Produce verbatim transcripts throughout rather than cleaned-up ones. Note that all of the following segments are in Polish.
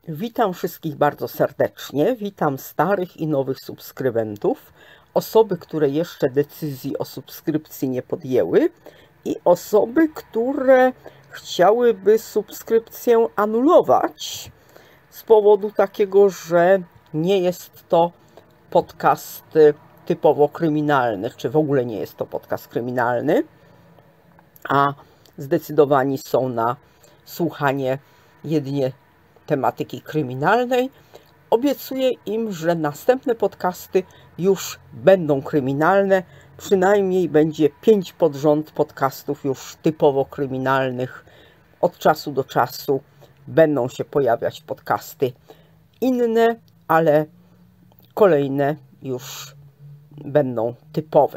Witam wszystkich bardzo serdecznie. Witam starych i nowych subskrybentów, osoby, które jeszcze decyzji o subskrypcji nie podjęły i osoby, które chciałyby subskrypcję anulować z powodu takiego, że nie jest to podcast typowo kryminalny, czy w ogóle nie jest to podcast kryminalny, a zdecydowani są na słuchanie jedynie tematyki kryminalnej. Obiecuję im, że następne podcasty już będą kryminalne. Przynajmniej będzie pięć pod rząd podcastów już typowo kryminalnych. Od czasu do czasu będą się pojawiać podcasty inne, ale kolejne już będą typowe.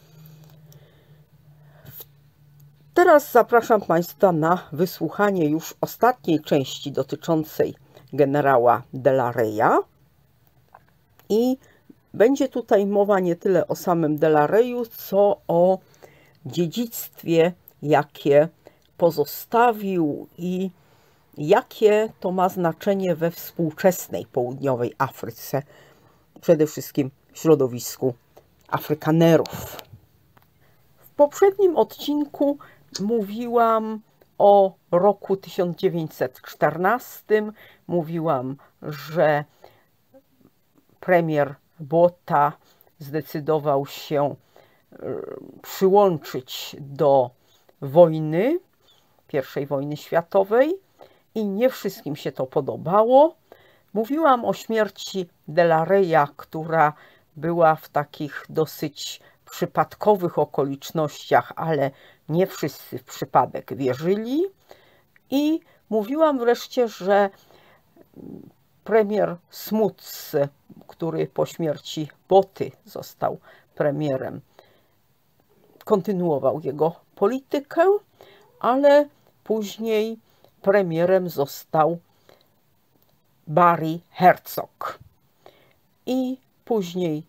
Teraz zapraszam Państwa na wysłuchanie już ostatniej części dotyczącej generała de la Reya. I będzie tutaj mowa nie tyle o samym de la Reyu, co o dziedzictwie, jakie pozostawił i jakie to ma znaczenie we współczesnej południowej Afryce, przede wszystkim w środowisku Afrykanerów. W poprzednim odcinku mówiłam o roku tysiąc dziewięćset czternastym. Mówiłam, że premier Botha zdecydował się przyłączyć do wojny, pierwszej wojny światowej i nie wszystkim się to podobało. Mówiłam o śmierci de la Reya, która była w takich dosyć przypadkowych okolicznościach, ale nie wszyscy w przypadek wierzyli. I mówiłam wreszcie, że premier Smuts, który po śmierci Bothy został premierem, kontynuował jego politykę, ale później premierem został Barry Hertzog. I później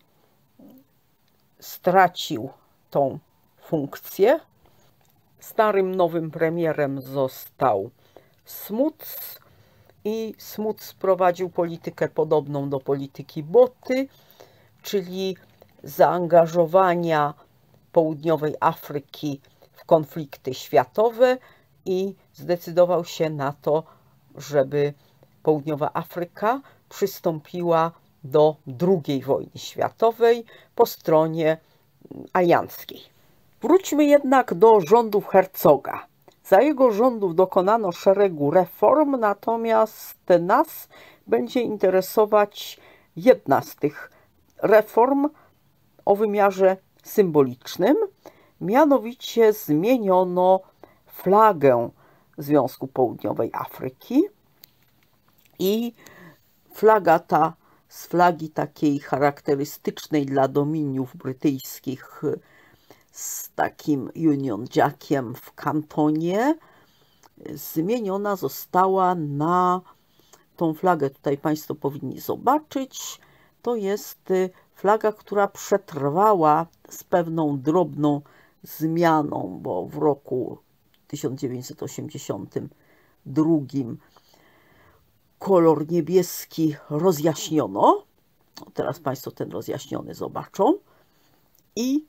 stracił tą funkcję. Starym, nowym premierem został Smuts i Smuts prowadził politykę podobną do polityki Bothy, czyli zaangażowania południowej Afryki w konflikty światowe i zdecydował się na to, żeby południowa Afryka przystąpiła do drugiej wojny światowej po stronie alianckiej. Wróćmy jednak do rządów Herzoga. Za jego rządów dokonano szeregu reform, natomiast nas będzie interesować jedna z tych reform o wymiarze symbolicznym. Mianowicie zmieniono flagę Związku Południowej Afryki i flaga ta z flagi takiej charakterystycznej dla dominiów brytyjskich z takim Union Jackiem w kantonie zmieniona została na tą flagę. Tutaj Państwo powinni zobaczyć. To jest flaga, która przetrwała z pewną drobną zmianą, bo w roku tysiąc dziewięćset osiemdziesiątym drugim kolor niebieski rozjaśniono. Teraz Państwo ten rozjaśniony zobaczą. I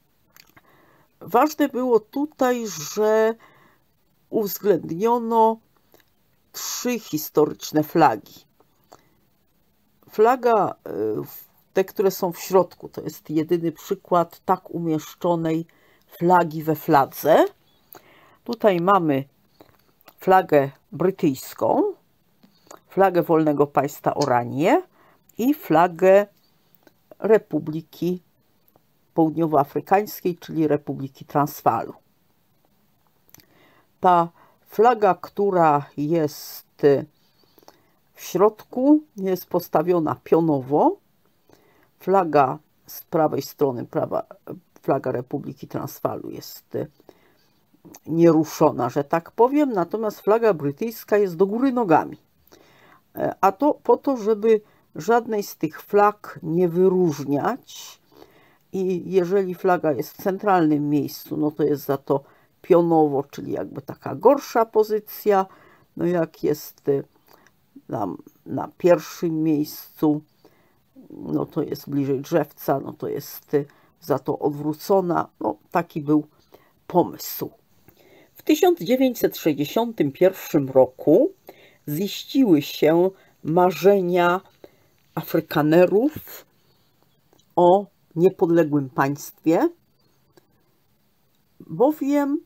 ważne było tutaj, że uwzględniono trzy historyczne flagi. Flaga, te, które są w środku, to jest jedyny przykład tak umieszczonej flagi we fladze. Tutaj mamy flagę brytyjską, flagę Wolnego Państwa Oranie i flagę Republiki Południowoafrykańskiej, czyli Republiki Transwaalu. Ta flaga, która jest w środku, jest postawiona pionowo. Flaga z prawej strony, prawa, flaga Republiki Transwaalu jest nieruszona, że tak powiem, natomiast flaga brytyjska jest do góry nogami. A to po to, żeby żadnej z tych flag nie wyróżniać. I jeżeli flaga jest w centralnym miejscu, no to jest za to pionowo, czyli jakby taka gorsza pozycja. No jak jest tam na pierwszym miejscu, no to jest bliżej Drzewca, no to jest za to Odwrócona. No taki był pomysł. W tysiąc dziewięćset sześćdziesiątym pierwszym roku ziściły się marzenia Afrykanerów o niepodległym państwie, bowiem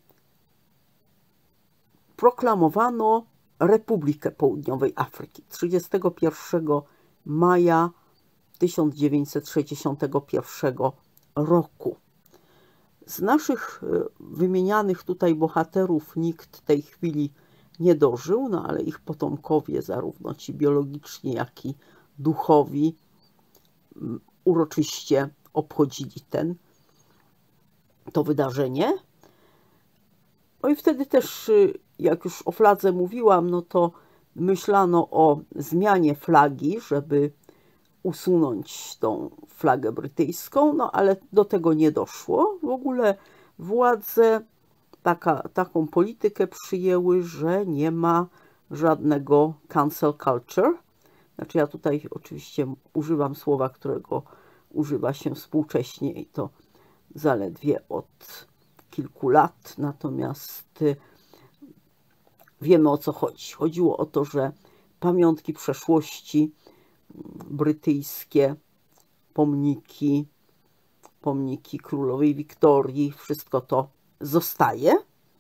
proklamowano Republikę Południowej Afryki trzydziestego pierwszego maja tysiąc dziewięćset sześćdziesiątego pierwszego roku. Z naszych wymienianych tutaj bohaterów nikt tej chwili nie dożył, no ale ich potomkowie, zarówno ci biologiczni, jak i duchowi, uroczyście obchodzili ten, to wydarzenie. No i wtedy też, jak już o fladze mówiłam, no to myślano o zmianie flagi, żeby usunąć tą flagę brytyjską, no ale do tego nie doszło. W ogóle władze taka, taką politykę przyjęły, że nie ma żadnego cancel culture. Znaczy ja tutaj oczywiście używam słowa, którego używa się współcześnie i to zaledwie od kilku lat, natomiast wiemy, o co chodzi. Chodziło o to, że pamiątki przeszłości brytyjskie, pomniki, pomniki królowej Wiktorii, wszystko to zostaje.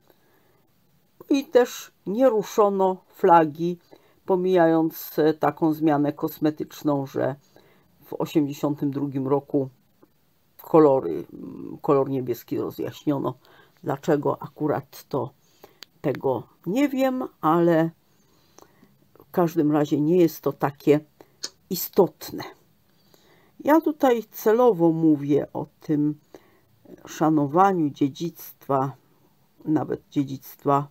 I też nie ruszono flagi, pomijając taką zmianę kosmetyczną, że w osiemdziesiątym drugim roku kolory, kolor niebieski rozjaśniono. Dlaczego akurat to, tego nie wiem, ale w każdym razie nie jest to takie istotne. Ja tutaj celowo mówię o tym szanowaniu dziedzictwa, nawet dziedzictwa,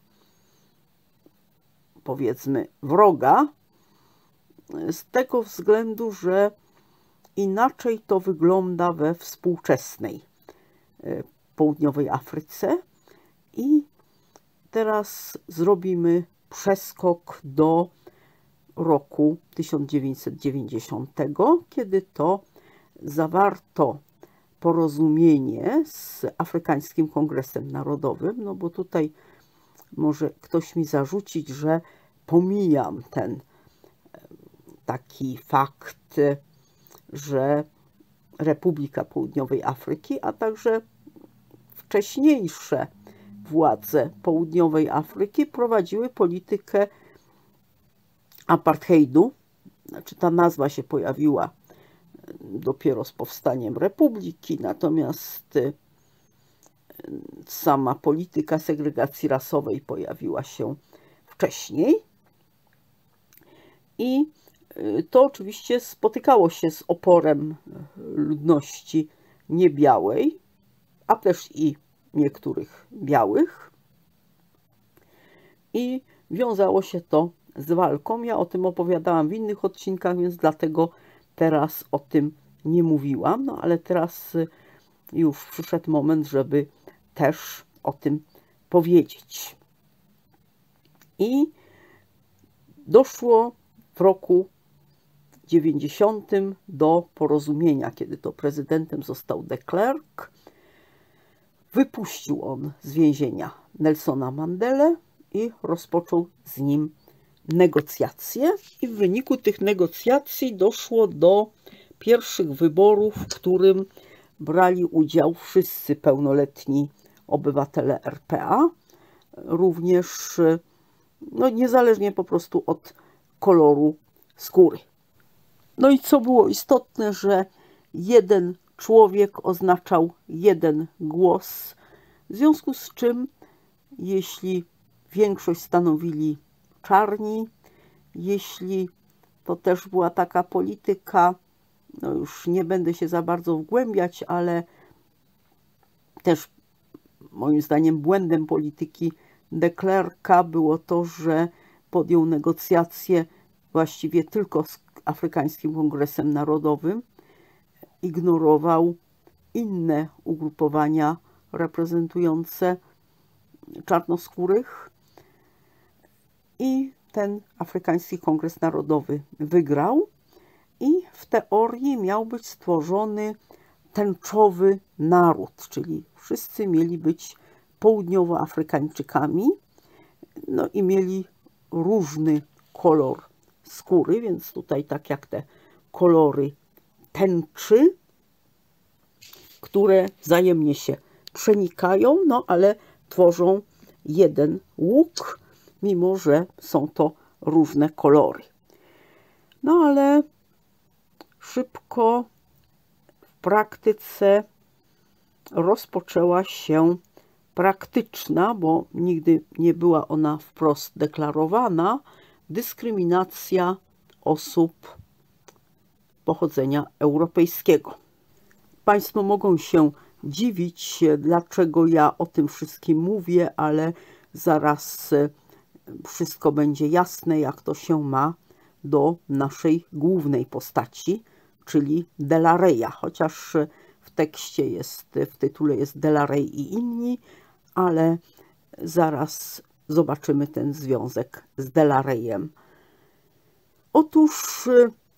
powiedzmy, wroga, z tego względu, że inaczej to wygląda we współczesnej południowej Afryce. I teraz zrobimy przeskok do roku tysiąc dziewięćset dziewięćdziesiątego, kiedy to zawarto porozumienie z Afrykańskim Kongresem Narodowym, no bo tutaj może ktoś mi zarzucić, że pomijam ten taki fakt, że Republika Południowej Afryki, a także wcześniejsze władze Południowej Afryki prowadziły politykę apartheidu. Znaczy ta nazwa się pojawiła dopiero z powstaniem Republiki, natomiast sama polityka segregacji rasowej pojawiła się wcześniej. I to oczywiście spotykało się z oporem ludności niebiałej, a też i niektórych białych. I wiązało się to z walką. Ja o tym opowiadałam w innych odcinkach, więc dlatego teraz o tym nie mówiłam. No ale teraz już przyszedł moment, żeby też o tym powiedzieć. I doszło w roku dziewięćdziesiątym do porozumienia, kiedy to prezydentem został de Klerk. Wypuścił on z więzienia Nelsona Mandelę i rozpoczął z nim negocjacje. I w wyniku tych negocjacji doszło do pierwszych wyborów, w którym brali udział wszyscy pełnoletni obywatele R P A, również no, niezależnie po prostu od koloru skóry. No i co było istotne, że jeden człowiek oznaczał jeden głos, w związku z czym jeśli większość stanowili czarni, jeśli to też była taka polityka, no już nie będę się za bardzo wgłębiać, ale też moim zdaniem błędem polityki de Klerka było to, że podjął negocjacje właściwie tylko z Afrykańskim Kongresem Narodowym, ignorował inne ugrupowania reprezentujące czarnoskórych i ten Afrykański Kongres Narodowy wygrał i w teorii miał być stworzony tęczowy naród, czyli wszyscy mieli być południowoafrykańczykami, no i mieli różny kolor skóry, więc tutaj tak jak te kolory tęczy, które wzajemnie się przenikają, no ale tworzą jeden łuk, mimo że są to różne kolory. No ale szybko w praktyce rozpoczęła się praktyczna, bo nigdy nie była ona wprost deklarowana, dyskryminacja osób pochodzenia europejskiego. Państwo mogą się dziwić, dlaczego ja o tym wszystkim mówię, ale zaraz wszystko będzie jasne, jak to się ma do naszej głównej postaci, czyli De la Reya. Chociaż w tekście jest, w tytule jest De la Rey i inni, ale zaraz zobaczymy ten związek z De la Reyem. Otóż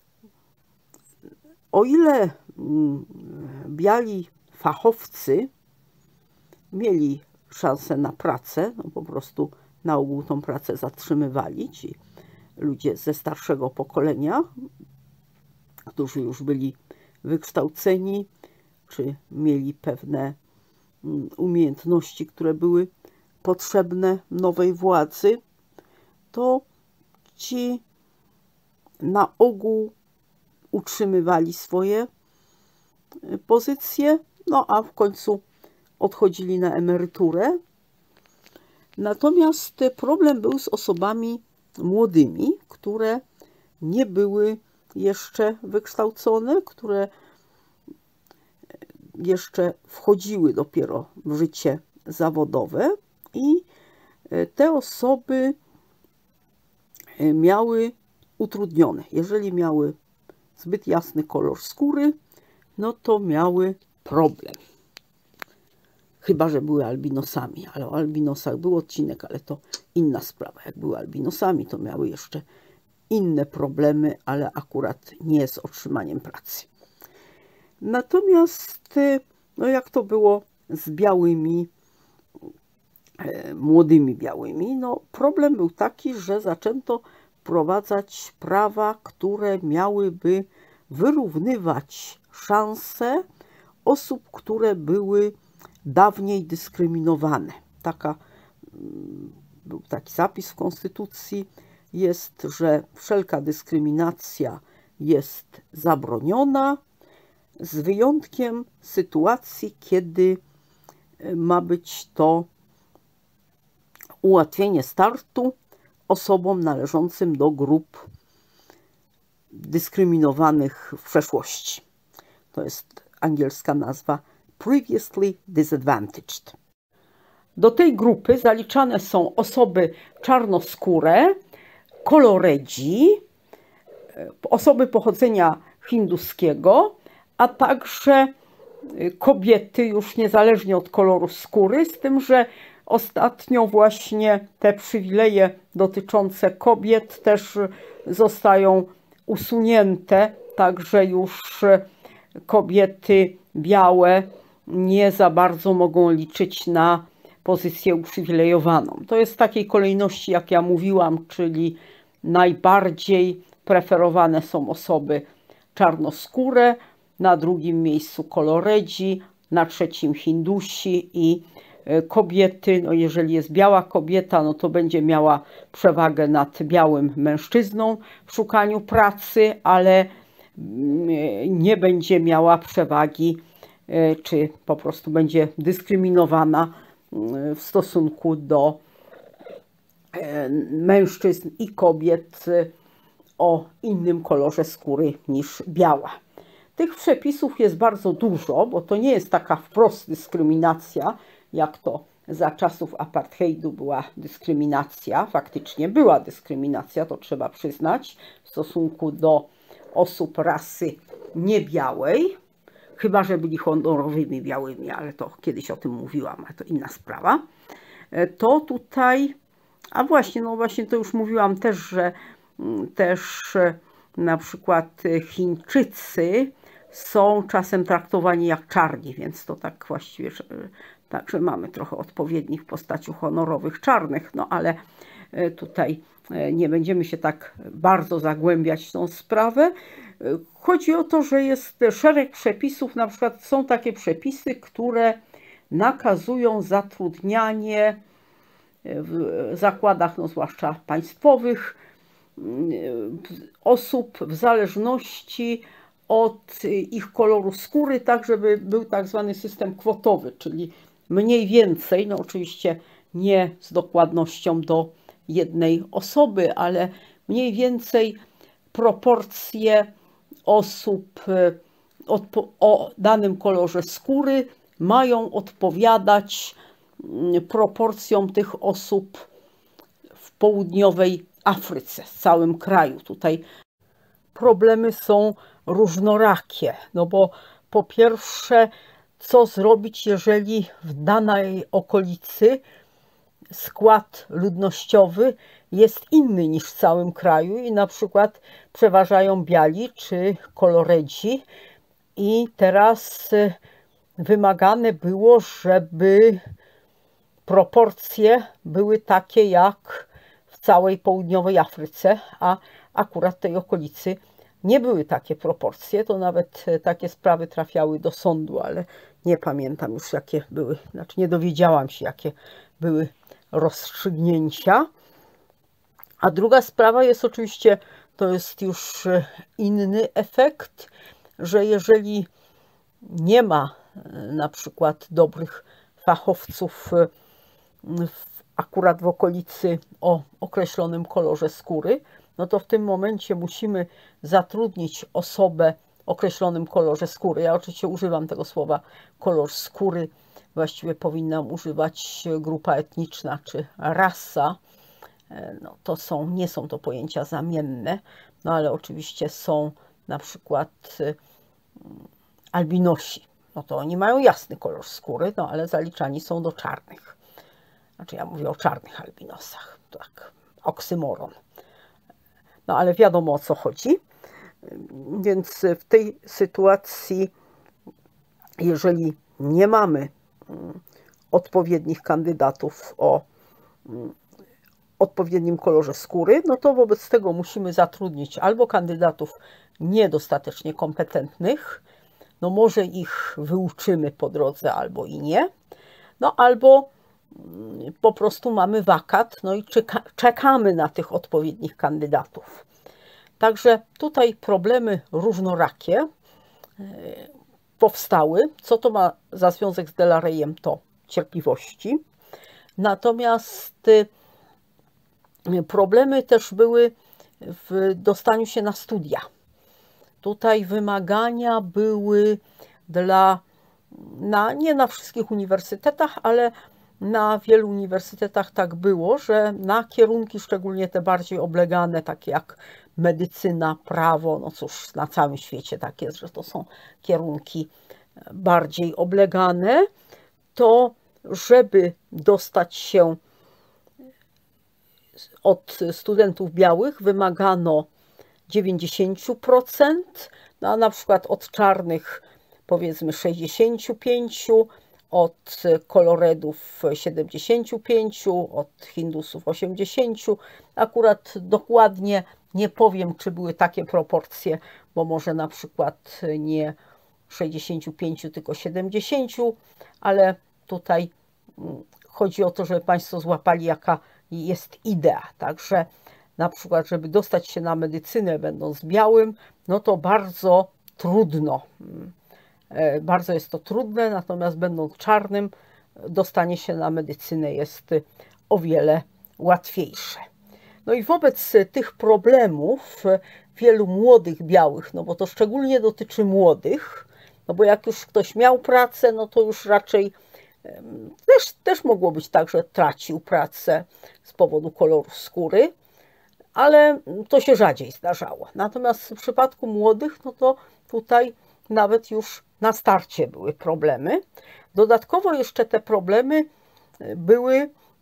o ile biali fachowcy mieli szansę na pracę, no po prostu na ogół tą pracę zatrzymywali ci ludzie ze starszego pokolenia, którzy już byli wykształceni, czy mieli pewne umiejętności, które były potrzebne nowej władzy, to ci na ogół utrzymywali swoje pozycje, no a w końcu odchodzili na emeryturę. Natomiast problem był z osobami młodymi, które nie były jeszcze wykształcone, które jeszcze wchodziły dopiero w życie zawodowe i te osoby miały utrudnione. Jeżeli miały zbyt jasny kolor skóry, no to miały problem. Chyba że były albinosami, ale o albinosach był odcinek, ale to inna sprawa. Jak były albinosami, to miały jeszcze inne problemy, ale akurat nie z otrzymaniem pracy. Natomiast, no jak to było z białymi, e, młodymi białymi, no problem był taki, że zaczęto wprowadzać prawa, które miałyby wyrównywać szanse osób, które były dawniej dyskryminowane. Taka, był taki zapis w Konstytucji, jest, że wszelka dyskryminacja jest zabroniona, z wyjątkiem sytuacji, kiedy ma być to ułatwienie startu osobom należącym do grup dyskryminowanych w przeszłości. To jest angielska nazwa Previously Disadvantaged. Do tej grupy zaliczane są osoby czarnoskóre, koloredzi, osoby pochodzenia hinduskiego, a także kobiety już niezależnie od koloru skóry, z tym, że ostatnio właśnie te przywileje dotyczące kobiet też zostają usunięte, także już kobiety białe nie za bardzo mogą liczyć na pozycję uprzywilejowaną. To jest w takiej kolejności, jak ja mówiłam, czyli najbardziej preferowane są osoby czarnoskóre, na drugim miejscu koloredzi, na trzecim Hindusi i kobiety. No jeżeli jest biała kobieta, no to będzie miała przewagę nad białym mężczyzną w szukaniu pracy, ale nie będzie miała przewagi, czy po prostu będzie dyskryminowana w stosunku do mężczyzn i kobiet o innym kolorze skóry niż biała. Tych przepisów jest bardzo dużo, bo to nie jest taka wprost dyskryminacja, jak to za czasów apartheidu była dyskryminacja. Faktycznie była dyskryminacja, to trzeba przyznać, w stosunku do osób rasy niebiałej, chyba że byli honorowymi białymi, ale to kiedyś o tym mówiłam, ale to inna sprawa. To tutaj A właśnie, no właśnie to już mówiłam też, że też na przykład Chińczycy są czasem traktowani jak czarni, więc to tak właściwie, że, także mamy trochę odpowiednich postaci honorowych czarnych, no ale tutaj nie będziemy się tak bardzo zagłębiać w tą sprawę. Chodzi o to, że jest szereg przepisów, na przykład są takie przepisy, które nakazują zatrudnianie w zakładach, no zwłaszcza państwowych, osób w zależności od ich koloru skóry, tak żeby był tak zwany system kwotowy, czyli mniej więcej, no oczywiście nie z dokładnością do jednej osoby, ale mniej więcej proporcje osób o danym kolorze skóry mają odpowiadać proporcjom tych osób w południowej Afryce, w całym kraju. Tutaj problemy są różnorakie, no bo po pierwsze, co zrobić, jeżeli w danej okolicy skład ludnościowy jest inny niż w całym kraju i na przykład przeważają biali czy koloredzi i teraz wymagane było, żeby proporcje były takie jak w całej południowej Afryce, a akurat w tej okolicy nie były takie proporcje, to nawet takie sprawy trafiały do sądu, ale nie pamiętam już jakie były, znaczy nie dowiedziałam się jakie były rozstrzygnięcia. A druga sprawa jest oczywiście, to jest już inny efekt, że jeżeli nie ma na przykład dobrych fachowców akurat w okolicy o określonym kolorze skóry, no to w tym momencie musimy zatrudnić osobę o określonym kolorze skóry. Ja oczywiście używam tego słowa kolor skóry, właściwie powinnam używać grupa etniczna czy rasa. No, to są, nie są to pojęcia zamienne, no ale oczywiście są na przykład albinosi. No to oni mają jasny kolor skóry, no ale zaliczani są do czarnych. Znaczy ja mówię o czarnych albinosach, tak, oksymoron. No ale wiadomo o co chodzi. Więc w tej sytuacji, jeżeli nie mamy odpowiednich kandydatów o odpowiednim kolorze skóry, no to wobec tego musimy zatrudnić albo kandydatów niedostatecznie kompetentnych, no może ich wyuczymy po drodze albo i nie, no albo po prostu mamy wakat, no i czeka, czekamy na tych odpowiednich kandydatów. Także tutaj problemy różnorakie powstały. Co to ma za związek z De La Reyem? To cierpliwości. Natomiast problemy też były w dostaniu się na studia. Tutaj wymagania były dla, na, nie na wszystkich uniwersytetach, ale na wielu uniwersytetach tak było, że na kierunki, szczególnie te bardziej oblegane, takie jak medycyna, prawo, no cóż, na całym świecie tak jest, że to są kierunki bardziej oblegane, to żeby dostać się od studentów białych wymagano dziewięćdziesiąt procent, no a na przykład od czarnych powiedzmy sześćdziesiąt pięć procent, od koloredów siedemdziesiąt pięć procent, od Hindusów osiemdziesiąt procent. Akurat dokładnie nie powiem, czy były takie proporcje, bo może na przykład nie sześćdziesiąt pięć procent, tylko siedemdziesiąt procent, ale tutaj chodzi o to, żeby Państwo złapali, jaka jest idea. Także na przykład, żeby dostać się na medycynę będąc białym, no to bardzo trudno. Bardzo jest to trudne, natomiast będąc czarnym, dostanie się na medycynę jest o wiele łatwiejsze. No i wobec tych problemów wielu młodych białych, no bo to szczególnie dotyczy młodych, no bo jak już ktoś miał pracę, no to już raczej też, też mogło być tak, że tracił pracę z powodu koloru skóry, ale to się rzadziej zdarzało. Natomiast w przypadku młodych, no to tutaj nawet już na starcie były problemy. Dodatkowo jeszcze te problemy były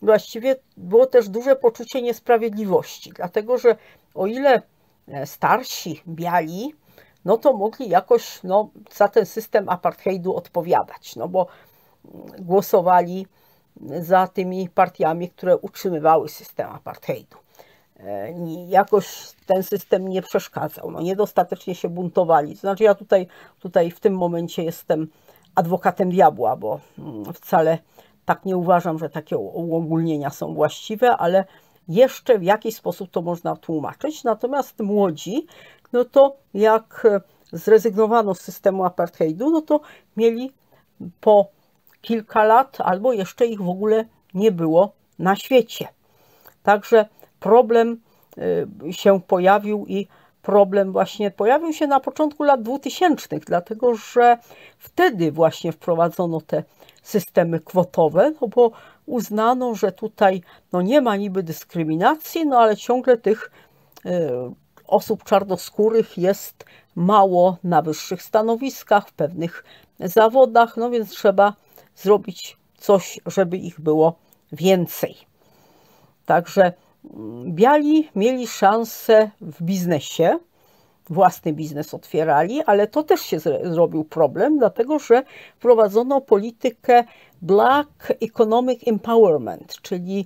właściwie było też duże poczucie niesprawiedliwości, dlatego że o ile starsi, biali, no to mogli jakoś no, za ten system apartheidu odpowiadać, no bo głosowali za tymi partiami, które utrzymywały system apartheidu. Jakoś ten system nie przeszkadzał, no niedostatecznie się buntowali. To znaczy ja tutaj, tutaj w tym momencie jestem adwokatem diabła, bo wcale tak nie uważam, że takie uogólnienia są właściwe, ale jeszcze w jakiś sposób to można tłumaczyć. Natomiast młodzi, no to jak zrezygnowano z systemu apartheidu, no to mieli po kilka lat albo jeszcze ich w ogóle nie było na świecie. Także problem się pojawił i problem właśnie pojawił się na początku lat dwutysięcznych, dlatego że wtedy właśnie wprowadzono te systemy kwotowe, no bo uznano, że tutaj no nie ma niby dyskryminacji, no ale ciągle tych osób czarnoskórych jest mało na wyższych stanowiskach, w pewnych zawodach, no więc trzeba zrobić coś, żeby ich było więcej. Także biali mieli szansę w biznesie, własny biznes otwierali, ale to też się zrobił problem, dlatego że wprowadzono politykę Black Economic Empowerment, czyli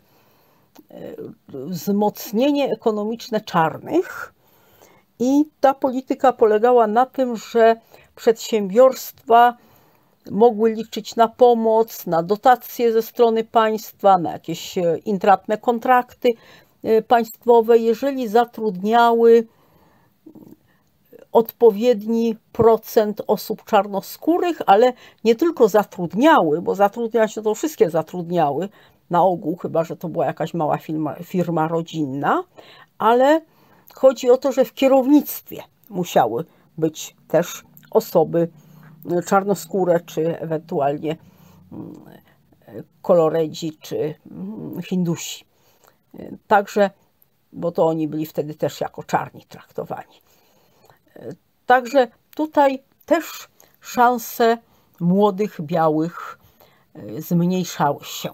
wzmocnienie ekonomiczne czarnych. I ta polityka polegała na tym, że przedsiębiorstwa mogły liczyć na pomoc, na dotacje ze strony państwa, na jakieś intratne kontrakty państwowe, jeżeli zatrudniały odpowiedni procent osób czarnoskórych, ale nie tylko zatrudniały, bo zatrudniać no to wszystkie zatrudniały na ogół, chyba że to była jakaś mała firma, firma rodzinna, ale chodzi o to, że w kierownictwie musiały być też osoby czarnoskóre, czy ewentualnie koloredzi, czy Hindusi. Także, bo to oni byli wtedy też jako czarni traktowani. Także tutaj też szanse młodych, białych zmniejszały się.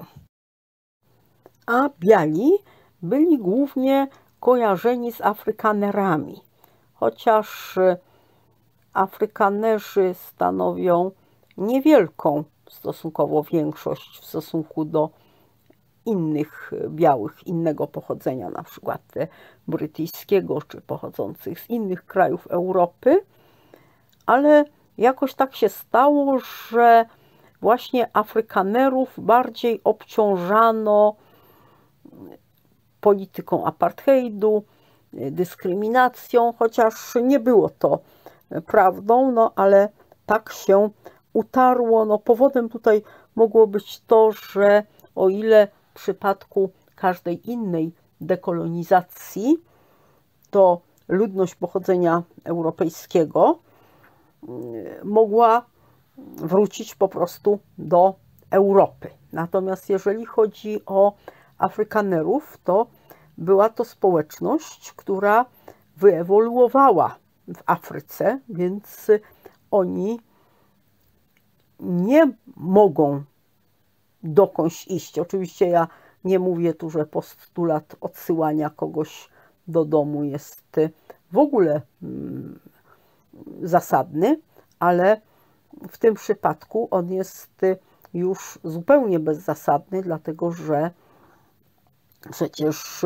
A biali byli głównie kojarzeni z Afrykanerami, chociaż Afrykanerzy stanowią niewielką stosunkowo większość w stosunku do innych białych, innego pochodzenia, na przykład brytyjskiego, czy pochodzących z innych krajów Europy, ale jakoś tak się stało, że właśnie Afrykanerów bardziej obciążano polityką apartheidu, dyskryminacją, chociaż nie było to prawdą, no ale tak się utarło. No, powodem tutaj mogło być to, że o ile w przypadku każdej innej dekolonizacji to ludność pochodzenia europejskiego mogła wrócić po prostu do Europy. Natomiast jeżeli chodzi o Afrykanerów, to była to społeczność, która wyewoluowała w Afryce, więc oni nie mogą dokądś iść. Oczywiście ja nie mówię tu, że postulat odsyłania kogoś do domu jest w ogóle zasadny, ale w tym przypadku on jest już zupełnie bezzasadny, dlatego że przecież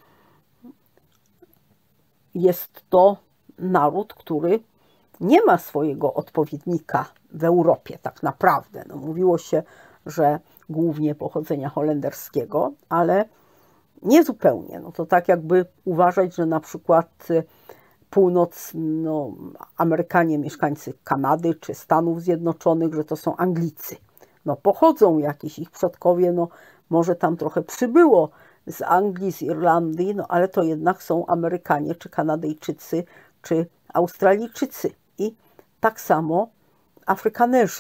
jest to naród, który nie ma swojego odpowiednika w Europie tak naprawdę. No, mówiło się, że głównie pochodzenia holenderskiego, ale nie zupełnie. No to tak jakby uważać, że na przykład północ, no, Amerykanie, mieszkańcy Kanady czy Stanów Zjednoczonych, że to są Anglicy. No pochodzą jakieś ich przodkowie, no może tam trochę przybyło z Anglii, z Irlandii, no ale to jednak są Amerykanie, czy Kanadyjczycy, czy Australijczycy. I tak samo Afrykanerzy.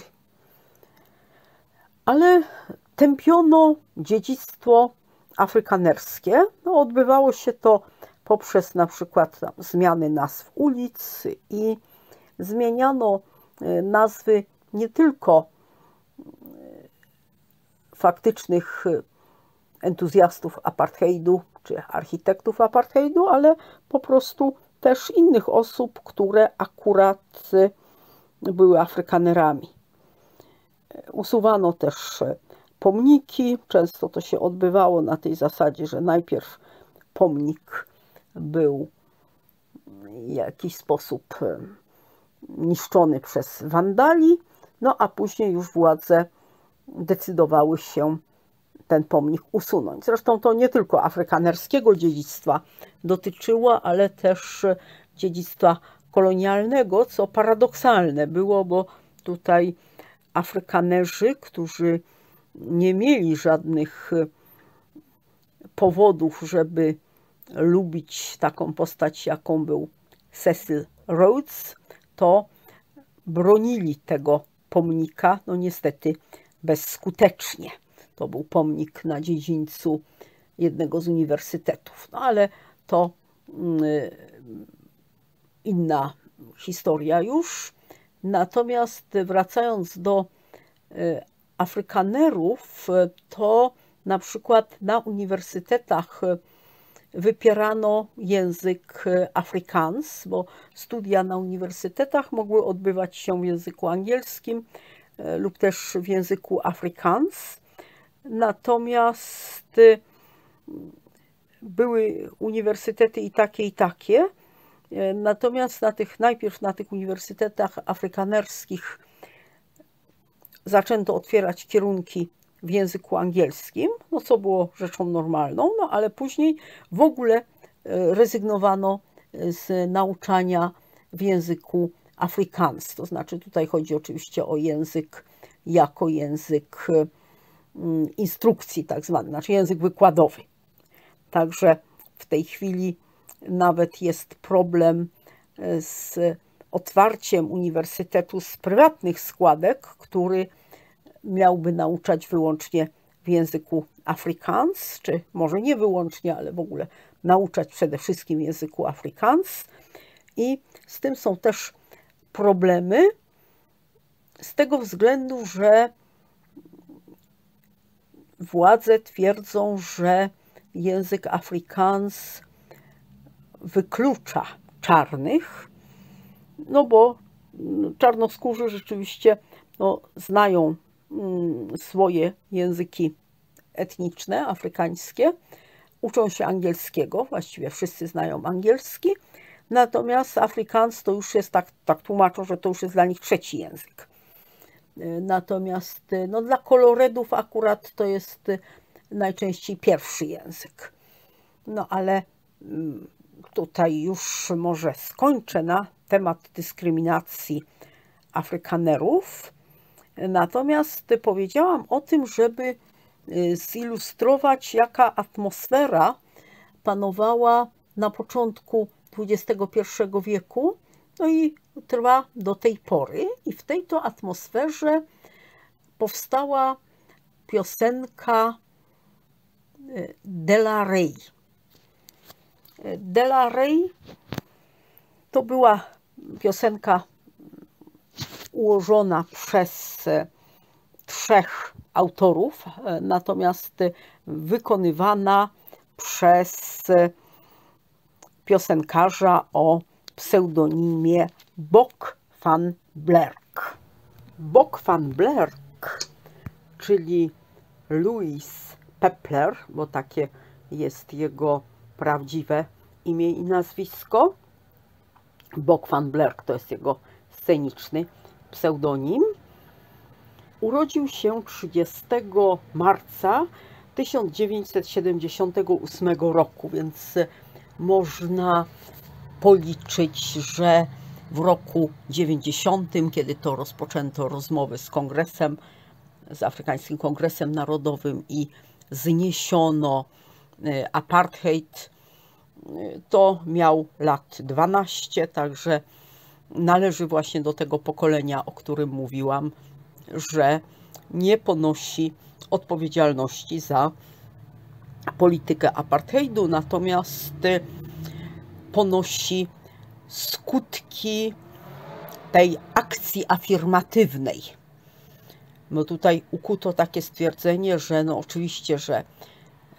Ale tępiono dziedzictwo afrykanerskie. No, odbywało się to poprzez na przykład tam, zmiany nazw ulic i zmieniano nazwy nie tylko faktycznych entuzjastów apartheidu czy architektów apartheidu, ale po prostu też innych osób, które akurat były Afrykanerami. Usuwano też pomniki. Często to się odbywało na tej zasadzie, że najpierw pomnik był w jakiś sposób niszczony przez wandali, no a później już władze decydowały się ten pomnik usunąć. Zresztą to nie tylko afrykanerskiego dziedzictwa dotyczyło, ale też dziedzictwa kolonialnego, co paradoksalne było, bo tutaj Afrykanerzy, którzy nie mieli żadnych powodów, żeby lubić taką postać, jaką był Cecil Rhodes, to bronili tego pomnika, no niestety bezskutecznie. To był pomnik na dziedzińcu jednego z uniwersytetów, no ale to inna historia już. Natomiast wracając do Afrykanerów, to na przykład na uniwersytetach wypierano język Afrikaans, bo studia na uniwersytetach mogły odbywać się w języku angielskim lub też w języku Afrikaans. Natomiast były uniwersytety i takie, i takie. Natomiast na tych, najpierw na tych uniwersytetach afrykanerskich zaczęto otwierać kierunki w języku angielskim, no co było rzeczą normalną, no ale później w ogóle rezygnowano z nauczania w języku Afrikaans. To znaczy tutaj chodzi oczywiście o język jako język instrukcji tak zwany, znaczy język wykładowy. Także w tej chwili nawet jest problem z otwarciem uniwersytetu z prywatnych składek, który miałby nauczać wyłącznie w języku Afrikaans, czy może nie wyłącznie, ale w ogóle nauczać przede wszystkim w języku Afrikaans. I z tym są też problemy, z tego względu, że władze twierdzą, że język Afrikaans wyklucza czarnych, no bo czarnoskórzy rzeczywiście no, znają swoje języki etniczne, afrykańskie, uczą się angielskiego, właściwie wszyscy znają angielski, natomiast Afrikaans to już jest, tak, tak tłumaczą, że to już jest dla nich trzeci język. Natomiast no, dla koloredów akurat to jest najczęściej pierwszy język. No ale tutaj już może skończę na temat dyskryminacji Afrykanerów. Natomiast powiedziałam o tym, żeby zilustrować, jaka atmosfera panowała na początku dwudziestego pierwszego wieku, no i trwa do tej pory. I w tej to atmosferze powstała piosenka De La Rey. De La Rey to była piosenka ułożona przez trzech autorów, natomiast wykonywana przez piosenkarza o pseudonimie Bok van Blerk. Bok van Blerk, czyli Louis Peppler, bo takie jest jego prawdziwe imię i nazwisko. Bok van Blerk to jest jego sceniczny pseudonim. Urodził się trzydziestego marca tysiąc dziewięćset siedemdziesiątego ósmego roku, więc można policzyć, że w roku dziewięćdziesiątym, kiedy to rozpoczęto rozmowy z kongresem, z Afrykańskim Kongresem Narodowym i zniesiono apartheid, to miał lat dwanaście, także należy właśnie do tego pokolenia, o którym mówiłam, że nie ponosi odpowiedzialności za politykę apartheidu, natomiast ponosi skutki tej akcji afirmatywnej. Bo tutaj ukuto takie stwierdzenie, że no oczywiście, że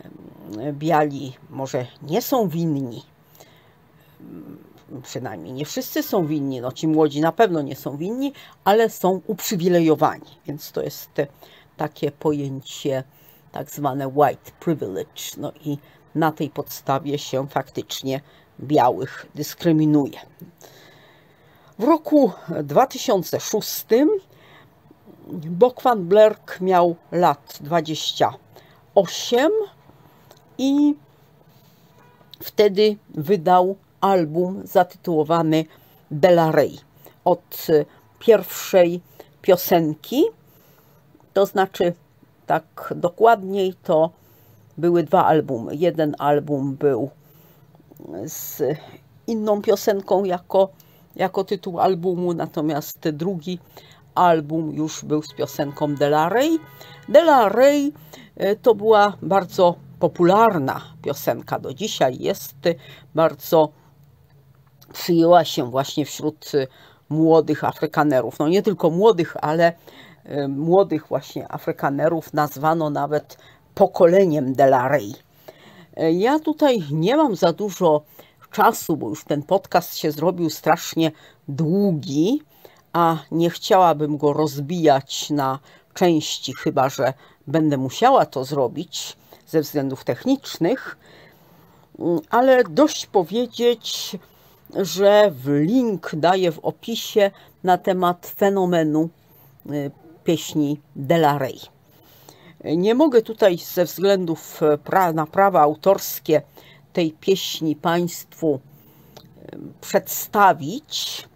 biali może nie są winni, przynajmniej nie wszyscy są winni, no ci młodzi na pewno nie są winni, ale są uprzywilejowani, więc to jest takie pojęcie tak zwane white privilege, no i na tej podstawie się faktycznie białych dyskryminuje. W roku dwa tysiące szóstym Bob van Blerk miał lat dwadzieścia osiem i wtedy wydał album zatytułowany De La Rey. Od pierwszej piosenki, to znaczy tak dokładniej, to były dwa albumy. Jeden album był z inną piosenką jako, jako tytuł albumu, natomiast drugi album już był z piosenką De La Rey. De La Rey to była bardzo popularna piosenka, do dzisiaj jest bardzo, przyjęła się właśnie wśród młodych Afrykanerów. No nie tylko młodych, ale młodych właśnie Afrykanerów nazwano nawet pokoleniem De La Rey. Ja tutaj nie mam za dużo czasu, bo już ten podcast się zrobił strasznie długi, a nie chciałabym go rozbijać na części, chyba że będę musiała to zrobić ze względów technicznych, ale dość powiedzieć, że w link daję w opisie na temat fenomenu pieśni De La Rey. Nie mogę tutaj ze względów pra na prawa autorskie tej pieśni Państwu przedstawić,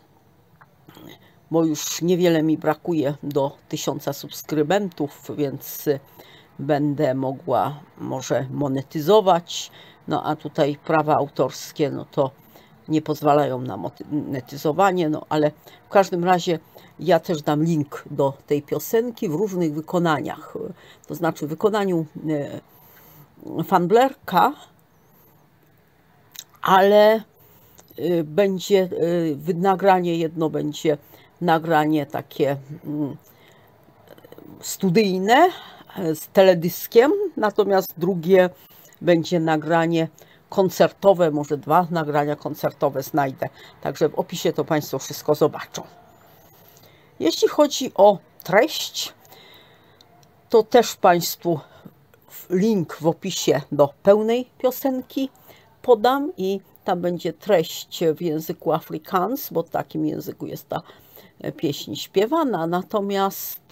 bo już niewiele mi brakuje do tysiąca subskrybentów, więc będę mogła może monetyzować, no a tutaj prawa autorskie, no to nie pozwalają na monetyzowanie, no ale w każdym razie ja też dam link do tej piosenki w różnych wykonaniach, to znaczy w wykonaniu Van Blerka, ale będzie nagranie, jedno będzie nagranie takie studyjne z teledyskiem, natomiast drugie będzie nagranie koncertowe, może dwa nagrania koncertowe znajdę, także w opisie to Państwo wszystko zobaczą. Jeśli chodzi o treść, to też Państwu link w opisie do pełnej piosenki podam i tam będzie treść w języku Afrikaans, bo w takim języku jest ta pieśń śpiewana, natomiast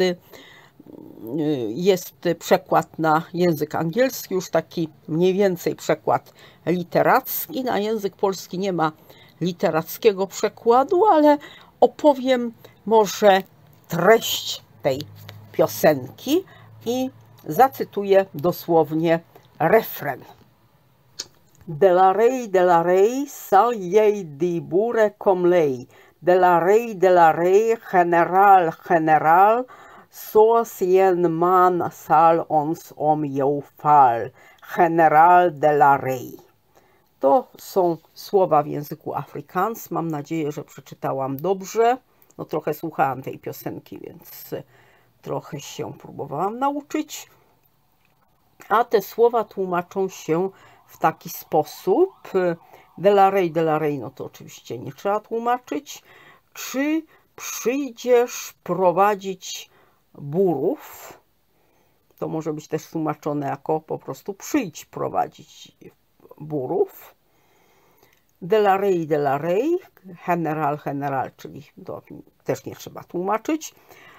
jest przekład na język angielski, już taki mniej więcej przekład literacki. Na język polski nie ma literackiego przekładu, ale opowiem może treść tej piosenki i zacytuję dosłownie refren. De la Rey, de la Rey, sal jej di bure com lei. De la Rey, de la Rey, general, general, so cien man sal ons om jou fal. General de la Rey. To są słowa w języku Afrikaans. Mam nadzieję, że przeczytałam dobrze. No trochę słuchałam tej piosenki, więc trochę się próbowałam nauczyć. A te słowa tłumaczą się w taki sposób. De la Rey, de la Rey, no to oczywiście nie trzeba tłumaczyć. Czy przyjdziesz prowadzić burów? To może być też tłumaczone jako po prostu przyjdź prowadzić burów. De la Rey, de la Rey, general, general, czyli to też nie trzeba tłumaczyć.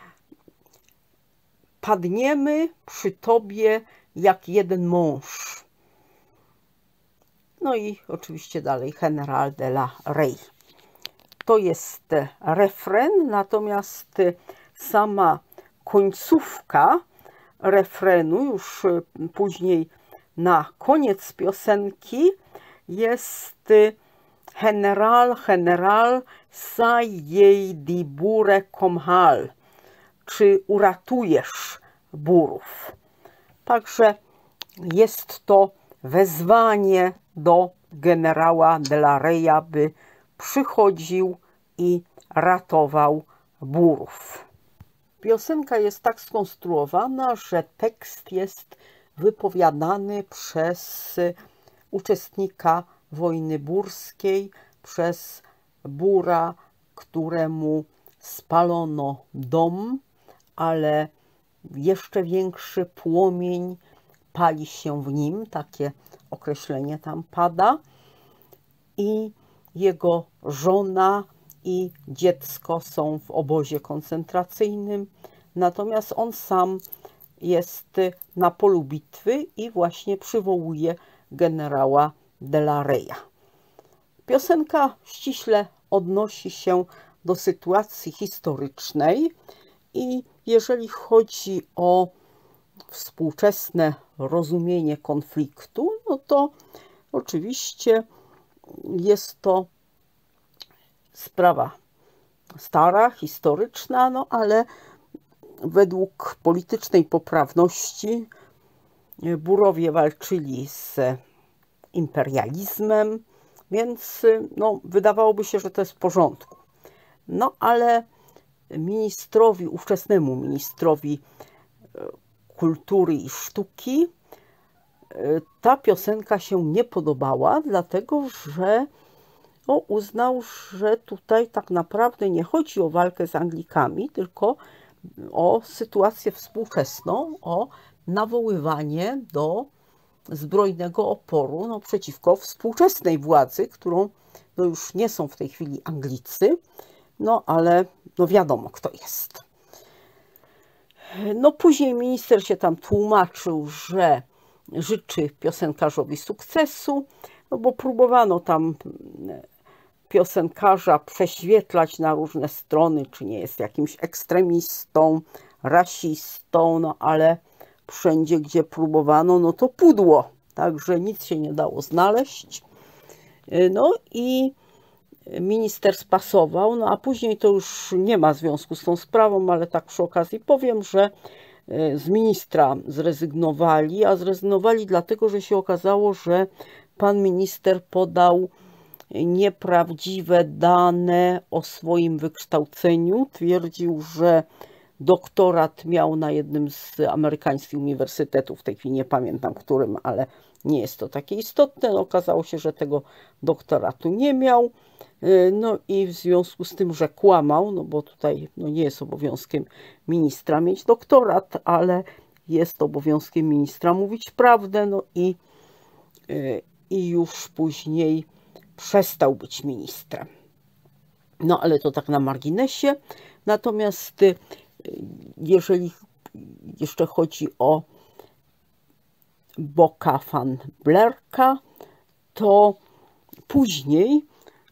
Padniemy przy tobie jak jeden mąż. No i oczywiście dalej general de la Rey. To jest refren, natomiast sama końcówka refrenu, już później na koniec piosenki, jest general, general, sai jej di bure com hal. Czy uratujesz burów? Także jest to wezwanie do generała de la Reya, by przychodził i ratował burów. Piosenka jest tak skonstruowana, że tekst jest wypowiadany przez uczestnika wojny burskiej, przez Bura, któremu spalono dom, ale jeszcze większy płomień pali się w nim, takie określenie tam pada, i jego żona i dziecko są w obozie koncentracyjnym, natomiast on sam jest na polu bitwy i właśnie przywołuje generała de la Reya. Piosenka ściśle odnosi się do sytuacji historycznej i jeżeli chodzi o współczesne rozumienie konfliktu, no to oczywiście jest to sprawa stara, historyczna, no ale według politycznej poprawności Burowie walczyli z imperializmem, więc no, wydawałoby się, że to jest w porządku. No ale ministrowi, ówczesnemu ministrowi kultury i sztuki ta piosenka się nie podobała, dlatego że no, uznał, że tutaj tak naprawdę nie chodzi o walkę z Anglikami, tylko o sytuację współczesną, o nawoływanie do zbrojnego oporu no, przeciwko współczesnej władzy, którą no, już nie są w tej chwili Anglicy, no ale no, wiadomo, kto jest. No później minister się tam tłumaczył, że życzy piosenkarzowi sukcesu, no bo próbowano tam piosenkarza prześwietlać na różne strony, czy nie jest jakimś ekstremistą, rasistą, no ale wszędzie, gdzie próbowano, no to pudło, także nic się nie dało znaleźć. No i minister spasował, no a później to już nie ma związku z tą sprawą, ale tak przy okazji powiem, że z ministra zrezygnowali, a zrezygnowali dlatego, że się okazało, że pan minister podał nieprawdziwe dane o swoim wykształceniu. Twierdził, że doktorat miał na jednym z amerykańskich uniwersytetów, w tej chwili nie pamiętam którym, ale nie jest to takie istotne. No, okazało się, że tego doktoratu nie miał. No i w związku z tym, że kłamał, no bo tutaj no nie jest obowiązkiem ministra mieć doktorat, ale jest obowiązkiem ministra mówić prawdę, no i, i już później przestał być ministrem. No ale to tak na marginesie. Natomiast jeżeli jeszcze chodzi o Bocca van Blerka, to później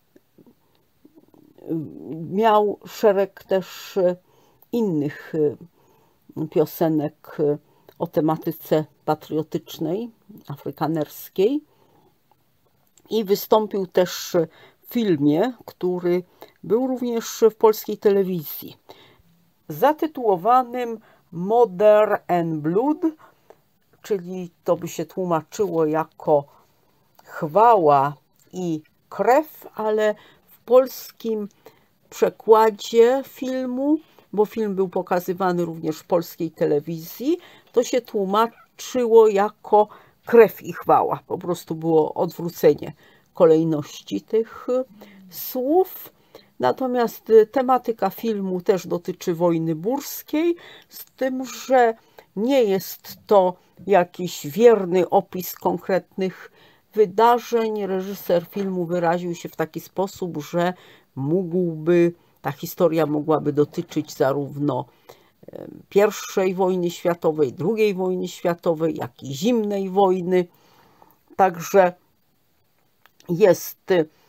miał szereg też innych piosenek o tematyce patriotycznej, afrykanerskiej i wystąpił też w filmie, który był również w polskiej telewizji, zatytułowanym Mother and Blood, czyli to by się tłumaczyło jako chwała i krew, ale w polskim przekładzie filmu, bo film był pokazywany również w polskiej telewizji, to się tłumaczyło jako krew i chwała. Po prostu było odwrócenie kolejności tych słów. Natomiast tematyka filmu też dotyczy wojny burskiej, z tym, że nie jest to jakiś wierny opis konkretnych wydarzeń. Reżyser filmu wyraził się w taki sposób, że mógłby, ta historia mogłaby dotyczyć zarówno pierwszej wojny światowej, drugiej wojny światowej, jak i zimnej wojny. Także jest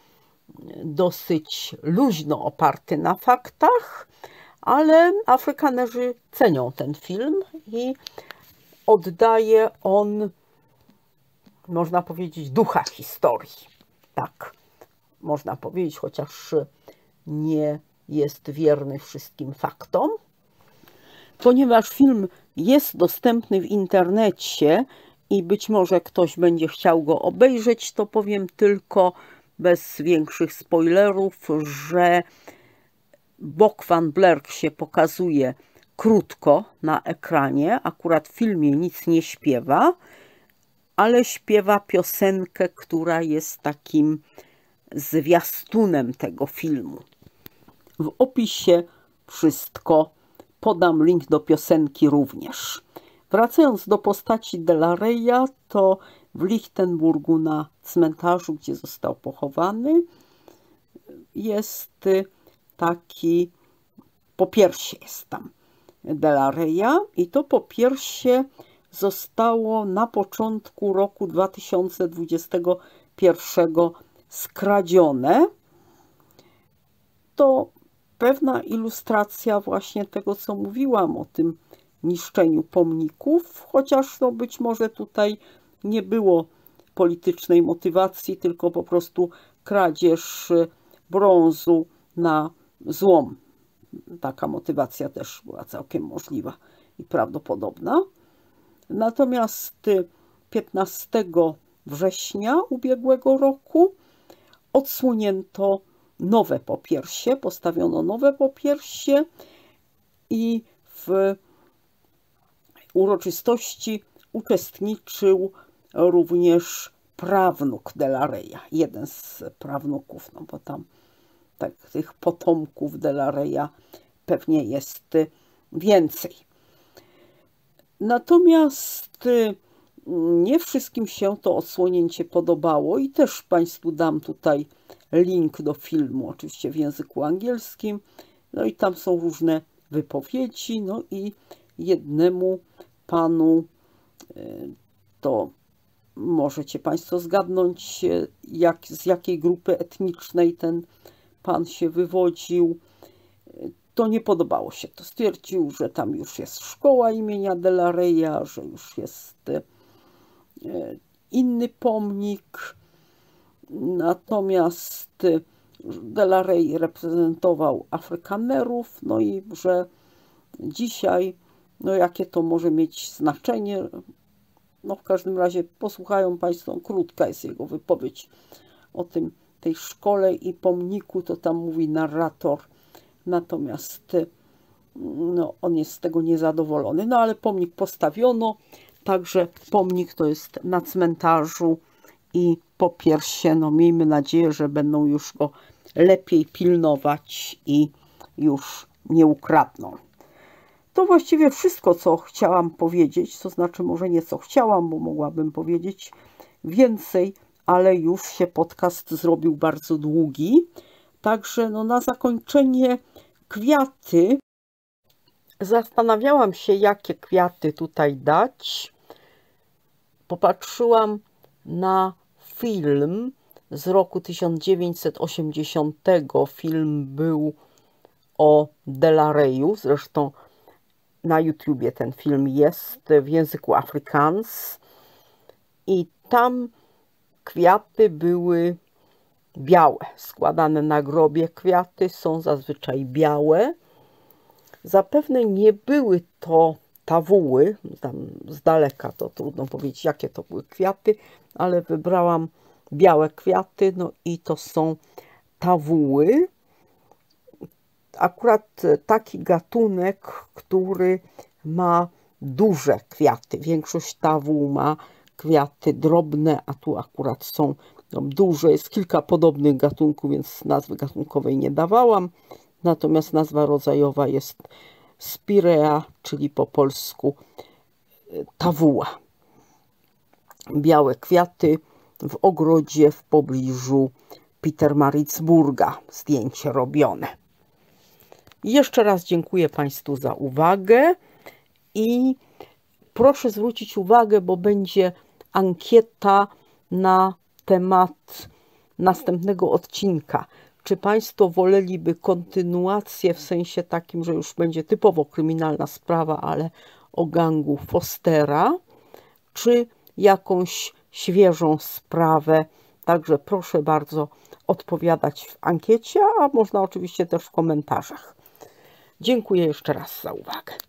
dosyć luźno oparty na faktach, ale Afrykanerzy cenią ten film i oddaje on, można powiedzieć, ducha historii. Tak, można powiedzieć, chociaż nie jest wierny wszystkim faktom. Ponieważ film jest dostępny w internecie i być może ktoś będzie chciał go obejrzeć, to powiem tylko bez większych spoilerów, że Bock van Blerk się pokazuje krótko na ekranie. Akurat w filmie nic nie śpiewa, ale śpiewa piosenkę, która jest takim zwiastunem tego filmu. W opisie wszystko. Podam link do piosenki również. Wracając do postaci De la Reya, to w Lichtenburgu na cmentarzu, gdzie został pochowany, jest taki popiersie jest tam De la Reya i to popiersie zostało na początku roku dwa tysiące dwudziestego pierwszego skradzione. To pewna ilustracja właśnie tego, co mówiłam o tym niszczeniu pomników, chociaż no być może tutaj nie było politycznej motywacji, tylko po prostu kradzież brązu na złom. Taka motywacja też była całkiem możliwa i prawdopodobna. Natomiast piętnastego września ubiegłego roku odsłonięto nowe popiersie, postawiono nowe popiersie i w uroczystości uczestniczył również prawnuk De la Reya, jeden z prawnuków, no bo tam tak, tych potomków De la Reya pewnie jest więcej. Natomiast nie wszystkim się to odsłonięcie podobało i też Państwu dam tutaj link do filmu, oczywiście w języku angielskim. No i tam są różne wypowiedzi, no i jednemu panu, to możecie Państwo zgadnąć, jak, z jakiej grupy etnicznej ten pan się wywodził, to nie podobało się to. Stwierdził, że tam już jest szkoła imienia De la Reya, że już jest inny pomnik. Natomiast De la Rey reprezentował Afrykanerów, no i że dzisiaj, no jakie to może mieć znaczenie, no w każdym razie posłuchają Państwo, krótka jest jego wypowiedź o tym, tej szkole i pomniku, to tam mówi narrator, natomiast no, on jest z tego niezadowolony. No ale pomnik postawiono, także pomnik to jest na cmentarzu i popiersie, no miejmy nadzieję, że będą już go lepiej pilnować i już nie ukradną. To właściwie wszystko, co chciałam powiedzieć, to znaczy może nie co chciałam, bo mogłabym powiedzieć więcej, ale już się podcast zrobił bardzo długi. Także no, na zakończenie kwiaty. Zastanawiałam się, jakie kwiaty tutaj dać. Popatrzyłam na film z roku tysiąc dziewięćset osiemdziesiątego. Film był o De la Reyu, zresztą na YouTubie ten film jest w języku Afrikaans i tam kwiaty były białe, składane na grobie kwiaty są zazwyczaj białe. Zapewne nie były to tawuły, tam z daleka to trudno powiedzieć, jakie to były kwiaty, ale wybrałam białe kwiaty, no i to są tawuły. Akurat taki gatunek, który ma duże kwiaty. Większość tawuł ma kwiaty drobne, a tu akurat są duże. Jest kilka podobnych gatunków, więc nazwy gatunkowej nie dawałam. Natomiast nazwa rodzajowa jest spirea, czyli po polsku tawuła. Białe kwiaty w ogrodzie w pobliżu Pietermaritzburga. Zdjęcie robione. Jeszcze raz dziękuję Państwu za uwagę i proszę zwrócić uwagę, bo będzie ankieta na temat następnego odcinka. Czy Państwo woleliby kontynuację w sensie takim, że już będzie typowo kryminalna sprawa, ale o gangu Fostera, czy jakąś świeżą sprawę? Także proszę bardzo odpowiadać w ankiecie, a można oczywiście też w komentarzach. Dziękuję jeszcze raz za uwagę.